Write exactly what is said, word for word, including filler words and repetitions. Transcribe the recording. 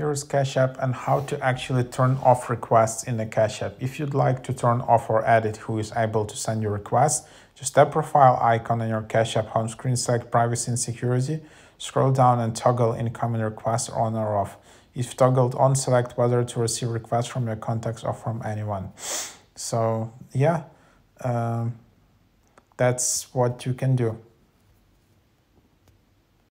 Here's Cash App and how to actually turn off requests in the Cash App. If you'd like to turn off or edit who is able to send you requests, just tap profile icon on your Cash App home screen, select privacy and security, scroll down and toggle incoming requests on or off. If toggled on, select whether to receive requests from your contacts or from anyone. So yeah, um, that's what you can do.